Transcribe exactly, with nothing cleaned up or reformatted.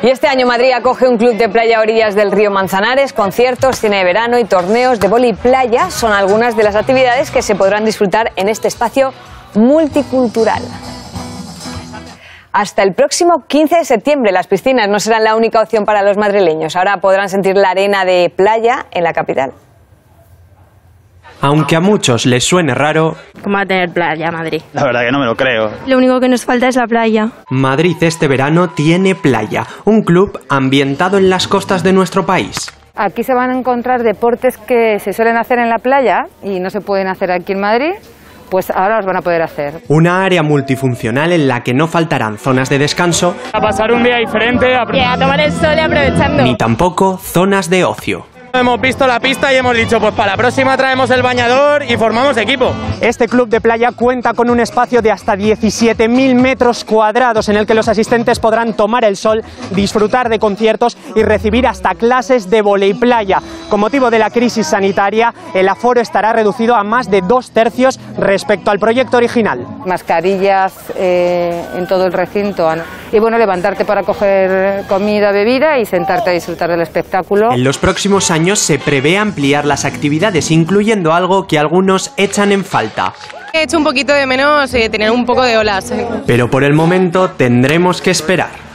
Y este año Madrid acoge un club de playa a orillas del río Manzanares, conciertos, cine de verano y torneos de vóley playa son algunas de las actividades que se podrán disfrutar en este espacio multicultural. Hasta el próximo quince de septiembre las piscinas no serán la única opción para los madrileños. Ahora podrán sentir la arena de playa en la capital. Aunque a muchos les suene raro, ¿cómo va a tener playa Madrid? La verdad que no me lo creo. Lo único que nos falta es la playa. Madrid este verano tiene Playa, un club ambientado en las costas de nuestro país. Aquí se van a encontrar deportes que se suelen hacer en la playa y no se pueden hacer aquí en Madrid, pues ahora los van a poder hacer. Una área multifuncional en la que no faltarán zonas de descanso, a pasar un día diferente, a, a tomar el sol y aprovechando. Ni tampoco zonas de ocio. Hemos visto la pista y hemos dicho, pues para la próxima traemos el bañador y formamos equipo. Este club de playa cuenta con un espacio de hasta diecisiete mil metros cuadrados en el que los asistentes podrán tomar el sol, disfrutar de conciertos y recibir hasta clases de vóley playa. Con motivo de la crisis sanitaria, el aforo estará reducido a más de dos tercios respecto al proyecto original. Mascarillas eh, en todo el recinto y bueno, levantarte para coger comida, bebida y sentarte a disfrutar del espectáculo. En los próximos años se prevé ampliar las actividades, incluyendo algo que algunos echan en falta. He hecho un poquito de menos eh, tener un poco de olas. Pero por el momento tendremos que esperar.